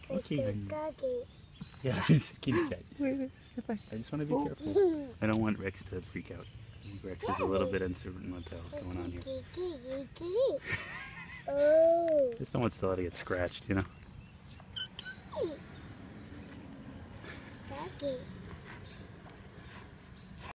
Okay, honey. Doggy. Yeah, he's a kitty cat. Wait, step back. I just want to be careful. I don't want Rex to freak out. Rex is a little bit uncertain what the hell's going on here. Oh. Just don't want Stella to get scratched, you know? Doggy.